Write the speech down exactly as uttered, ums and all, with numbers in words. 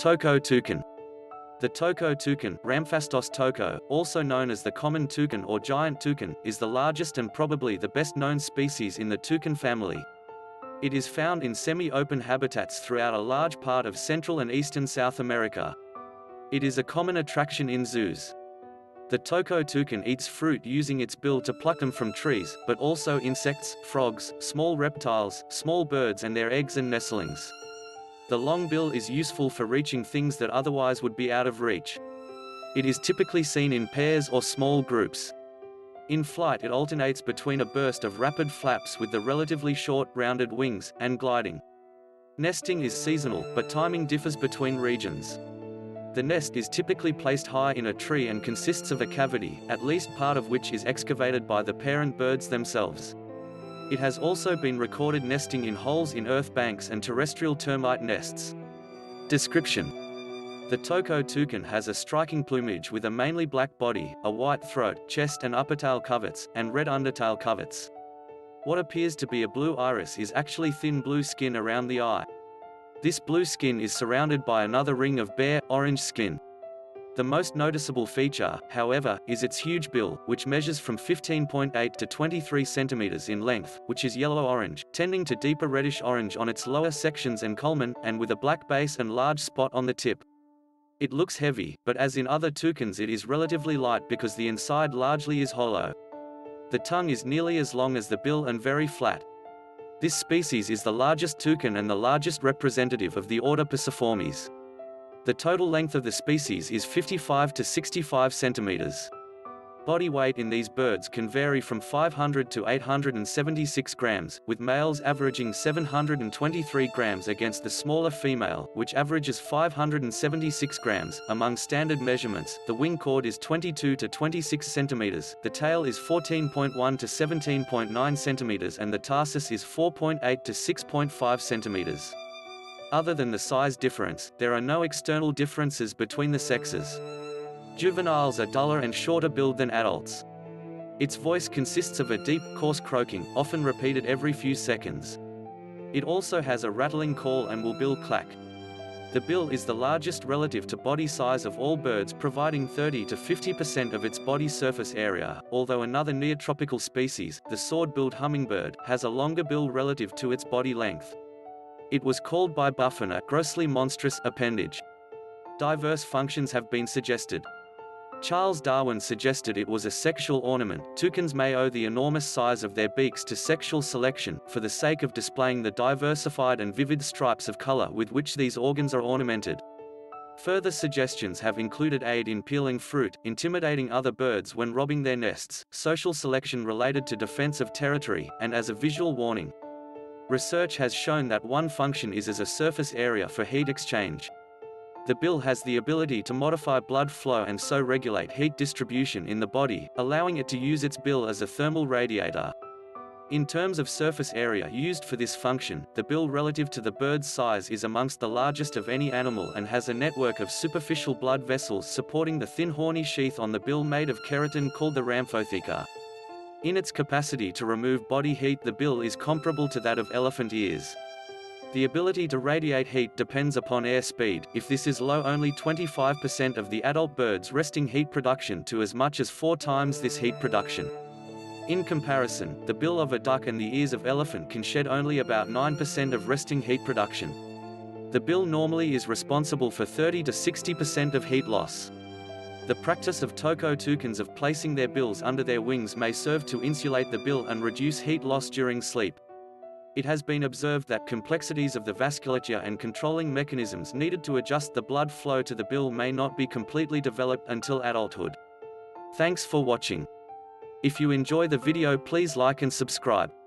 Toco toucan. The Toco toucan, Ramphastos toco, also known as the common toucan or giant toucan, is the largest and probably the best-known species in the toucan family. It is found in semi-open habitats throughout a large part of Central and Eastern South America. It is a common attraction in zoos. The Toco toucan eats fruit using its bill to pluck them from trees, but also insects, frogs, small reptiles, small birds and their eggs and nestlings. The long bill is useful for reaching things that otherwise would be out of reach. It is typically seen in pairs or small groups. In flight it alternates between a burst of rapid flaps with the relatively short, rounded wings, and gliding. Nesting is seasonal, but timing differs between regions. The nest is typically placed high in a tree and consists of a cavity, at least part of which is excavated by the parent birds themselves. It has also been recorded nesting in holes in earth banks and terrestrial termite nests. Description: the Toco toucan has a striking plumage with a mainly black body, a white throat, chest and uppertail-coverts, and red undertail-coverts. What appears to be a blue iris is actually thin blue skin around the eye. This blue skin is surrounded by another ring of bare, orange skin. The most noticeable feature, however, is its huge bill, which measures from fifteen point eight to twenty-three centimeters in length, which is yellow-orange, tending to deeper reddish-orange on its lower sections and culmen, and with a black base and large spot on the tip. It looks heavy, but as in other toucans it is relatively light because the inside largely is hollow. The tongue is nearly as long as the bill and very flat. This species is the largest toucan and the largest representative of the order Piciformes. The total length of the species is fifty-five to sixty-five centimeters. Body weight in these birds can vary from five hundred to eight hundred seventy-six grams, with males averaging seven hundred twenty-three grams against the smaller female, which averages five hundred seventy-six grams. Among standard measurements, the wing chord is twenty-two to twenty-six centimeters, the tail is fourteen point one to seventeen point nine centimeters, and the tarsus is four point eight to six point five centimeters. Other than the size difference, there are no external differences between the sexes. Juveniles are duller and shorter billed than adults. Its voice consists of a deep, coarse croaking, often repeated every few seconds. It also has a rattling call and will bill-clack. The bill is the largest relative to body size of all birds, providing thirty to fifty percent of its body surface area, although another neotropical species, the sword-billed hummingbird, has a longer bill relative to its body length. It was called by Buffon a grossly monstrous appendage. Diverse functions have been suggested. Charles Darwin suggested it was a sexual ornament. Toucans may owe the enormous size of their beaks to sexual selection, for the sake of displaying the diversified and vivid stripes of color with which these organs are ornamented. Further suggestions have included aid in peeling fruit, intimidating other birds when robbing their nests, social selection related to defense of territory, and as a visual warning. Research has shown that one function is as a surface area for heat exchange. The bill has the ability to modify blood flow and so regulate heat distribution in the body, allowing it to use its bill as a thermal radiator. In terms of surface area used for this function, the bill relative to the bird's size is amongst the largest of any animal and has a network of superficial blood vessels supporting the thin horny sheath on the bill made of keratin called the Ramphastos. In its capacity to remove body heat, the bill is comparable to that of elephant ears. The ability to radiate heat depends upon air speed. If this is low, only twenty-five percent of the adult bird's resting heat production to as much as four times this heat production. In comparison, the bill of a duck and the ears of elephant can shed only about nine percent of resting heat production. The bill normally is responsible for thirty to sixty percent of heat loss. The practice of Toco toucans of placing their bills under their wings may serve to insulate the bill and reduce heat loss during sleep. It has been observed that complexities of the vasculature and controlling mechanisms needed to adjust the blood flow to the bill may not be completely developed until adulthood. Thanks for watching. If you enjoy the video, please like and subscribe.